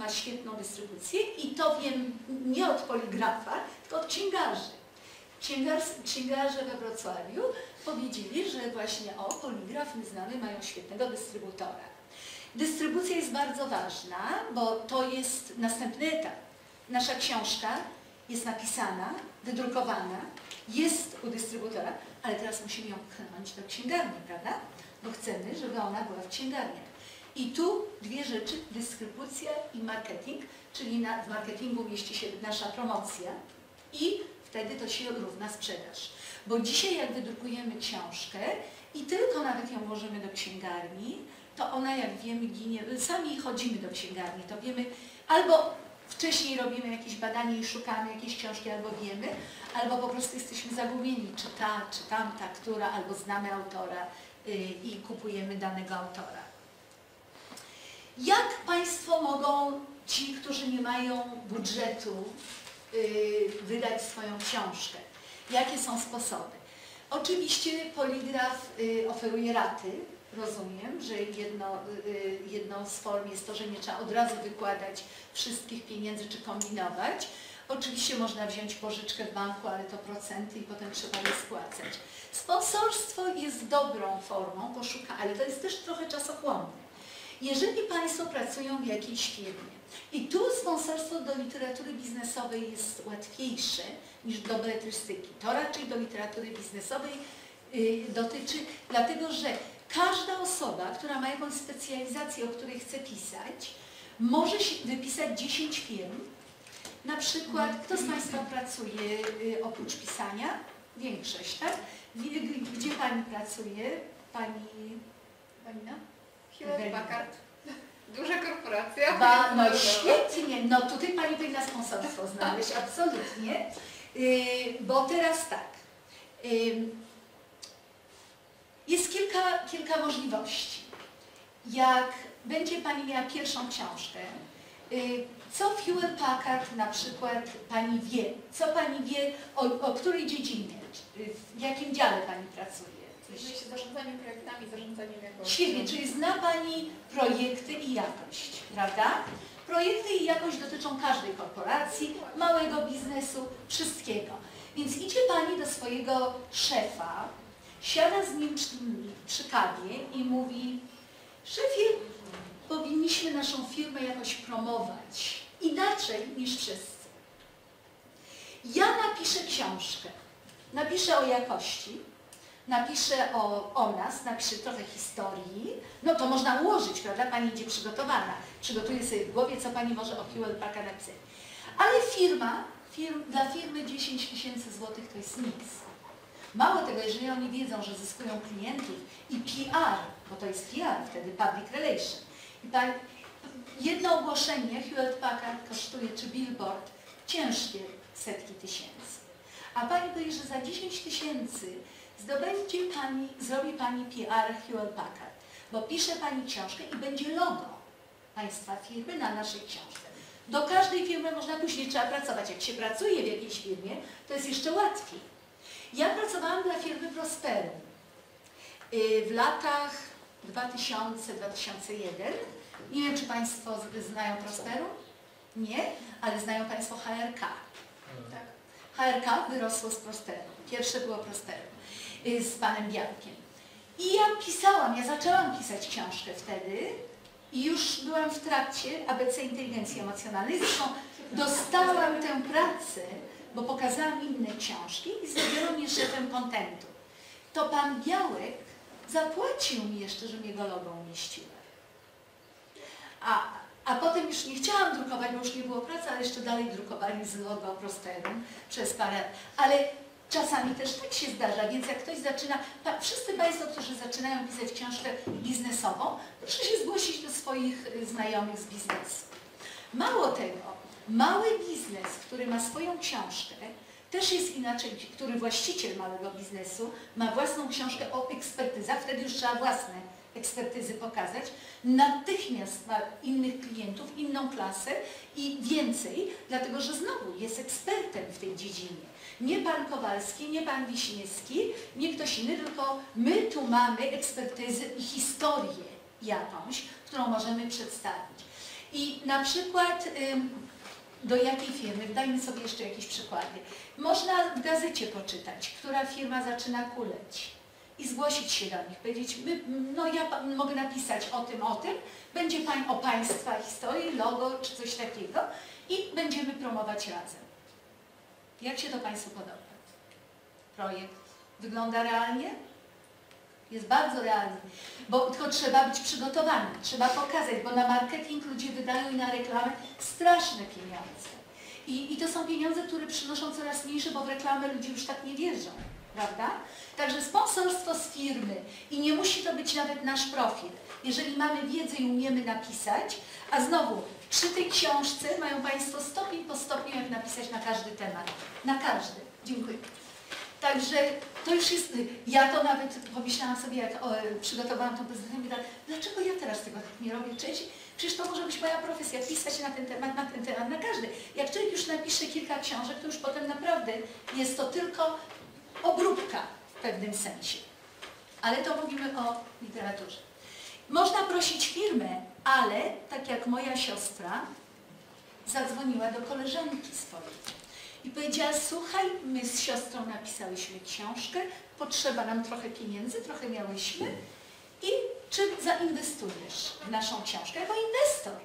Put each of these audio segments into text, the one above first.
ma świetną dystrybucję i to wiem nie od poligrafa, tylko od księgarzy. Księgarze we Wrocławiu powiedzieli, że właśnie poligraf, my znamy, mają świetnego dystrybutora. Dystrybucja jest bardzo ważna, bo to jest następny etap. Nasza książka jest napisana, wydrukowana, jest u dystrybutora, ale teraz musimy ją pchnąć do księgarni, prawda? Bo chcemy, żeby ona była w księgarniach. I tu dwie rzeczy, dystrybucja i marketing, czyli w marketingu mieści się nasza promocja i wtedy to się równa sprzedaż. Bo dzisiaj jak wydrukujemy książkę i tylko nawet ją włożymy do księgarni, to ona, jak wiemy, ginie. Sami chodzimy do księgarni, to wiemy, albo wcześniej robimy jakieś badanie i szukamy jakiejś książki, albo wiemy, albo po prostu jesteśmy zagubieni, czy ta, czy tamta, która, albo znamy autora i kupujemy danego autora. Jak Państwo mogą, ci, którzy nie mają budżetu, wydać swoją książkę? Jakie są sposoby? Oczywiście poligraf oferuje raty. Rozumiem, że jedną z form jest to, że nie trzeba od razu wykładać wszystkich pieniędzy czy kombinować. Oczywiście można wziąć pożyczkę w banku, ale to procenty i potem trzeba je spłacać. Sponsorstwo jest dobrą formą, ale to jest też trochę czasochłonne. Jeżeli Państwo pracują w jakiejś firmie i tu sponsorstwo do literatury biznesowej jest łatwiejsze niż do beletrystyki, to raczej do literatury biznesowej dotyczy, dlatego że każda osoba, która ma jakąś specjalizację, o której chce pisać, może wypisać 10 firm. Na przykład, kto z Państwa pracuje oprócz pisania? Większość, tak? Gdzie Pani pracuje? Pani no? Hewlett-Packard. Duża korporacja. No świetnie, no tutaj Pani powinna sponsorstwo znaleźć, absolutnie. Bo teraz tak, jest kilka możliwości. Jak będzie Pani miała pierwszą książkę, co Hewlett-Packard na przykład Pani wie? Co Pani wie o której dziedzinie? W jakim dziale Pani pracuje? Zajmuje się zarządzaniem projektami, zarządzaniem jakością. Świetnie, czyli zna Pani projekty i jakość, prawda? Projekty i jakość dotyczą każdej korporacji, małego biznesu, wszystkiego. Więc idzie Pani do swojego szefa, siada z nim przy kawie i mówi: szefie, powinniśmy naszą firmę jakoś promować inaczej niż wszyscy. Ja napiszę książkę, napiszę o jakości, napiszę o nas, napiszę trochę historii, no to można ułożyć, prawda? Pani idzie przygotowana, przygotuje sobie w głowie, co Pani może o Hewlett-Packard napisać. Ale dla firmy 10 000 złotych to jest nic. Mało tego, jeżeli oni wiedzą, że zyskują klientów i PR, bo to jest PR, wtedy public relation. I jedno ogłoszenie Hewlett-Packard kosztuje, czy billboard, ciężkie setki tysięcy. A Pani powie, że za 10 000 zrobi Pani PR Hewlett-Packard, bo pisze Pani książkę i będzie logo Państwa firmy na naszej książce. Do każdej firmy można później trzeba pracować. Jak się pracuje w jakiejś firmie, to jest jeszcze łatwiej. Ja pracowałam dla firmy Prosperum w latach 2000-2001. Nie wiem, czy Państwo znają Prosperum? Nie, ale znają Państwo HRK. Tak. HRK wyrosło z Prosperum. Pierwsze było Prosperum z Panem Białkiem. I ja zaczęłam pisać książkę wtedy i już byłam w trakcie ABC Inteligencji Emocjonalnej. Zresztą dostałam tę pracę, bo pokazałam inne książki i zrobiono mnie szefem kontentu. To Pan Białek zapłacił mi jeszcze, że jego logo umieściłem. A potem już nie chciałam drukować, bo już nie było pracy, ale jeszcze dalej drukowali z logo Prosperum przez parę lat. Ale czasami też tak się zdarza, więc jak ktoś zaczyna, wszyscy Państwo, którzy zaczynają pisać książkę biznesową, proszę się zgłosić do swoich znajomych z biznesu. Mało tego, mały biznes, który ma swoją książkę, też jest inaczej, który właściciel małego biznesu ma własną książkę o ekspertyzach, wtedy już trzeba własne ekspertyzy pokazać, natychmiast ma innych klientów, inną klasę i więcej, dlatego że znowu jest ekspertem w tej dziedzinie. Nie Pan Kowalski, nie Pan Wiśniewski, nie ktoś inny, tylko my tu mamy ekspertyzę i historię jakąś, którą możemy przedstawić. I na przykład do jakiej firmy, dajmy sobie jeszcze jakieś przykłady. Można w gazecie poczytać, która firma zaczyna kuleć i zgłosić się do nich, powiedzieć, no ja mogę napisać o tym, będzie o Państwa historii, logo czy coś takiego i będziemy promować razem. Jak się to Państwu podoba? Projekt wygląda realnie? Jest bardzo realny, bo tylko trzeba być przygotowanym, trzeba pokazać, bo na marketing ludzie wydają i na reklamę straszne pieniądze. I to są pieniądze, które przynoszą coraz mniejsze, bo w reklamę ludzie już tak nie wierzą, prawda? Także sponsorstwo z firmy i nie musi to być nawet nasz profil. Jeżeli mamy wiedzę i umiemy napisać, a znowu przy tej książce mają Państwo stopień po stopniu, jak napisać na każdy temat. Na każdy. Dziękuję. Także to już jest, ja to nawet pomyślałam sobie, jak przygotowałam tą prezentację, dlaczego ja teraz tego tak nie robię wcześniej? Przecież to może być moja profesja, pisać na ten temat, na każdy. Jak człowiek już napisze kilka książek, to już potem naprawdę jest to tylko obróbka w pewnym sensie. Ale to mówimy o literaturze. Można prosić firmę, ale tak jak moja siostra zadzwoniła do koleżanki swojej. I powiedziała, słuchaj, my z siostrą napisałyśmy książkę, potrzeba nam trochę pieniędzy, trochę miałyśmy i czy zainwestujesz w naszą książkę? Jako inwestor.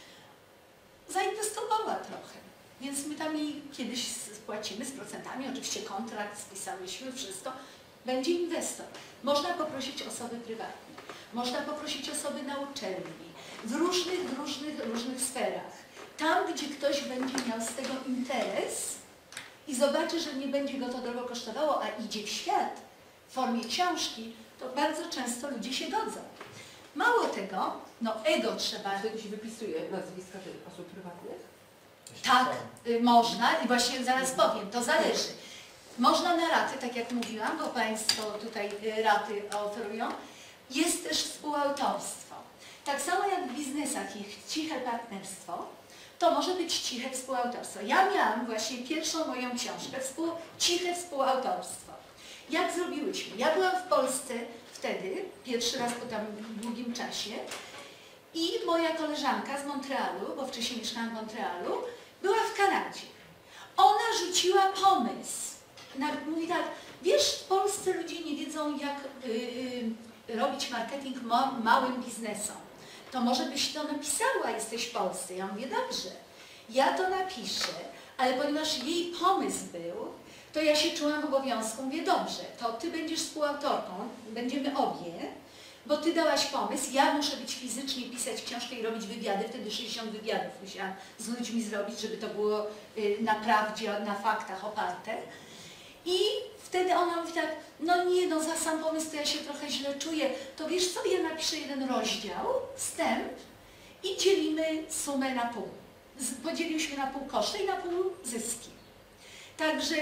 Zainwestowała trochę, więc my tam jej kiedyś spłacimy z procentami, oczywiście kontrakt spisałyśmy, wszystko. Będzie inwestor. Można poprosić osoby prywatne, można poprosić osoby na uczelni, w różnych sferach. Tam, gdzie ktoś będzie miał z tego interes, i zobaczy, że nie będzie go to drogo kosztowało, a idzie w świat w formie książki, to bardzo często ludzie się godzą. Mało tego, no ego trzeba... Ktoś wypisuje nazwiska tych osób prywatnych? Tak, można i właśnie zaraz powiem, to zależy. Można na raty, tak jak mówiłam, bo Państwo tutaj raty oferują. Jest też współautorstwo. Tak samo jak w biznesach ich ciche partnerstwo, to może być ciche współautorstwo. Ja miałam właśnie pierwszą moją książkę, ciche współautorstwo. Jak zrobiłyśmy? Ja byłam w Polsce wtedy, pierwszy raz po tam długim czasie i moja koleżanka z Montrealu, bo wcześniej mieszkałam w Montrealu, była w Kanadzie. Ona rzuciła pomysł. Mówi tak, wiesz, w Polsce ludzie nie wiedzą, jak robić marketing małym biznesom. To może byś to napisała, jesteś w Polsce. Ja mówię, dobrze, ja to napiszę, ale ponieważ jej pomysł był, to ja się czułam w obowiązku, mówię, dobrze, to ty będziesz współautorką, będziemy obie, bo ty dałaś pomysł, ja muszę być fizycznie, pisać książkę i robić wywiady, wtedy 60 wywiadów musiałam z ludźmi zrobić, żeby to było na prawdzie, na faktach oparte. I wtedy ona mówi tak, no nie, no za sam pomysł to ja się trochę źle czuję, to wiesz co, ja napiszę jeden rozdział, wstęp i dzielimy sumę na pół. Podzieliłyśmy na pół koszty i na pół zyski. Także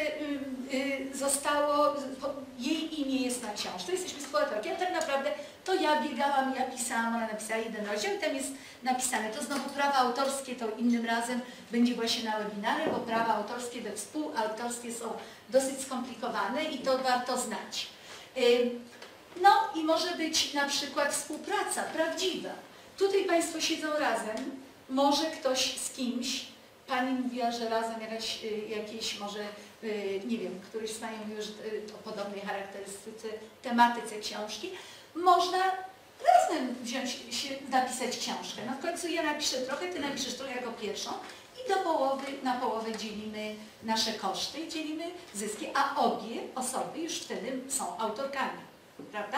zostało, jej imię jest na książce, jesteśmy współautorkiem, tak naprawdę to ja biegałam, ja pisałam, ona napisała jeden rozdział i tam jest napisane. To znowu prawa autorskie, to innym razem będzie właśnie na webinarze, bo prawa autorskie we współautorskie są dosyć skomplikowane i to warto znać. No i może być na przykład współpraca prawdziwa. Tutaj Państwo siedzą razem, może ktoś z kimś, Pani mówiła, że razem jakieś może, nie wiem, któryś z Pani mówił, że o podobnej charakterystyce, tematyce książki, można razem wziąć się, napisać książkę. No w końcu ja napiszę trochę, Ty napiszesz trochę jako pierwszą i do połowy, na połowę dzielimy nasze koszty i dzielimy zyski, a obie osoby już wtedy są autorkami, prawda?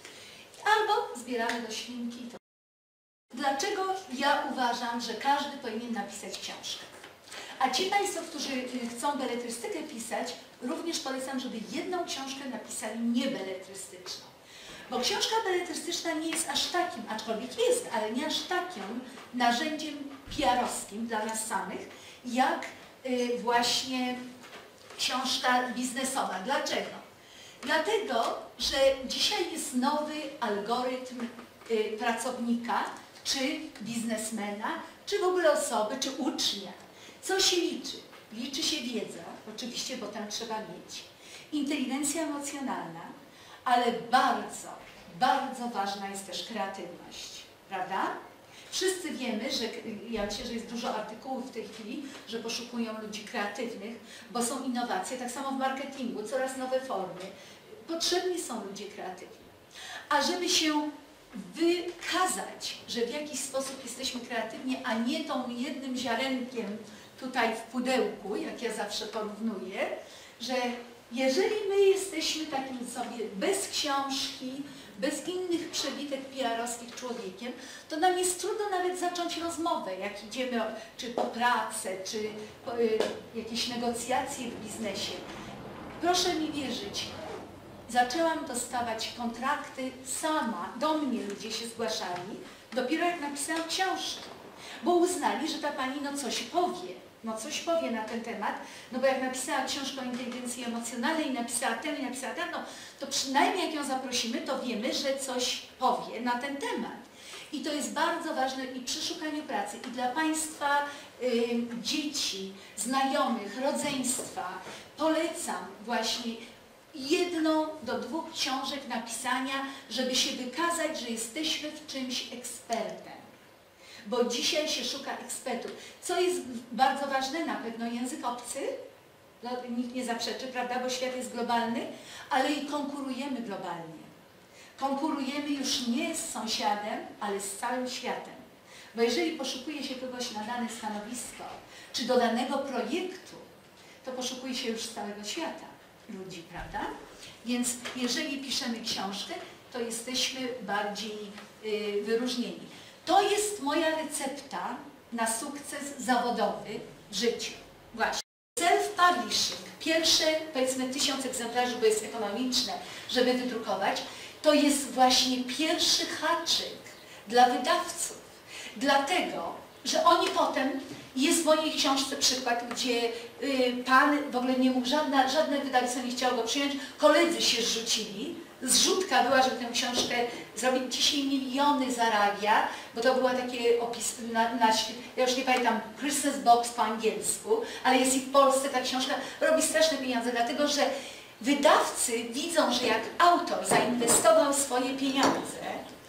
Albo zbieramy do świnki. Dlaczego ja uważam, że każdy powinien napisać książkę? A ci Państwo, którzy chcą beletrystykę pisać, również polecam, żeby jedną książkę napisali niebeletrystyczną. Bo książka beletrystyczna nie jest aż takim, aczkolwiek jest, ale nie aż takim narzędziem PR-owskim dla nas samych, jak właśnie książka biznesowa. Dlaczego? Dlatego, że dzisiaj jest nowy algorytm pracownika, czy biznesmena, czy w ogóle osoby, czy ucznia. Co się liczy? Liczy się wiedza, oczywiście, bo tam trzeba mieć, inteligencja emocjonalna, ale bardzo, bardzo ważna jest też kreatywność, prawda? Wszyscy wiemy, że ja myślę, że jest dużo artykułów w tej chwili, że poszukują ludzi kreatywnych, bo są innowacje, tak samo w marketingu, coraz nowe formy. Potrzebni są ludzie kreatywni. A żeby się wykazać, że w jakiś sposób jesteśmy kreatywni, a nie tą jednym ziarenkiem tutaj w pudełku, jak ja zawsze porównuję, że jeżeli my jesteśmy takim sobie bez książki, bez innych przebitek PR-owskich człowiekiem, to nam jest trudno nawet zacząć rozmowę, jak idziemy czy po pracę, czy po, jakieś negocjacje w biznesie. Proszę mi wierzyć, zaczęłam dostawać kontrakty sama, do mnie ludzie się zgłaszali, dopiero jak napisałam książkę, bo uznali, że ta pani coś powie na ten temat, no bo jak napisała książkę o inteligencji emocjonalnej i napisała ten, no to przynajmniej jak ją zaprosimy, to wiemy, że coś powie na ten temat. I to jest bardzo ważne i przy szukaniu pracy, i dla Państwa dzieci, znajomych, rodzeństwa polecam właśnie 1 do 2 książek napisania, żeby się wykazać, że jesteśmy w czymś ekspertem. Bo dzisiaj się szuka ekspertów. Co jest bardzo ważne? Na pewno język obcy, no, nikt nie zaprzeczy, prawda, bo świat jest globalny, ale i konkurujemy globalnie. Konkurujemy już nie z sąsiadem, ale z całym światem. Bo jeżeli poszukuje się kogoś na dane stanowisko, czy do danego projektu, to poszukuje się już z całego świata ludzi, prawda? Więc jeżeli piszemy książkę, to jesteśmy bardziej wyróżnieni. To jest moja recepta na sukces zawodowy w życiu. Właśnie. Self-publishing, pierwsze powiedzmy 1000 egzemplarzy, bo jest ekonomiczne, żeby wydrukować, to jest właśnie pierwszy haczyk dla wydawców. Dlatego, że oni potem, jest w mojej książce przykład, gdzie pan w ogóle nie mógł, żadne wydawnictwo nie chciało go przyjąć, koledzy się zrzucili. Zrzutka była, żeby tę książkę zrobić. Dzisiaj miliony zarabia, bo to była takie opis, ja już nie pamiętam, Christmas Box po angielsku, ale jest i w Polsce ta książka, robi straszne pieniądze, dlatego że wydawcy widzą, że jak autor zainwestował swoje pieniądze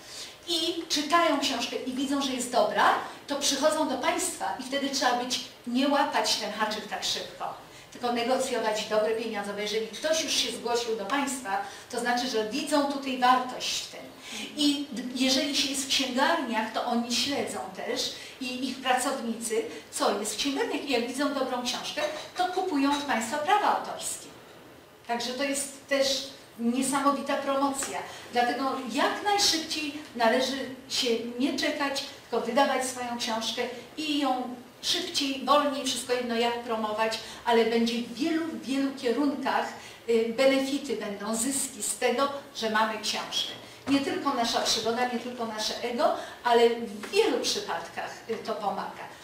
i czytają książkę i widzą, że jest dobra, to przychodzą do państwa i wtedy trzeba nie łapać ten haczyk tak szybko, tylko negocjować dobre pieniądze, bo jeżeli ktoś już się zgłosił do państwa, to znaczy, że widzą tutaj wartość w tym. I jeżeli się jest w księgarniach, to oni śledzą też i ich pracownicy, co jest w księgarniach i jak widzą dobrą książkę, to kupują od państwa prawa autorskie. Także to jest też niesamowita promocja. Dlatego jak najszybciej należy się nie czekać, tylko wydawać swoją książkę i ją szybciej, wolniej, wszystko jedno jak promować, ale będzie w wielu kierunkach benefity będą, zyski z tego, że mamy książkę. Nie tylko nasza przygoda, nie tylko nasze ego, ale w wielu przypadkach to pomaga.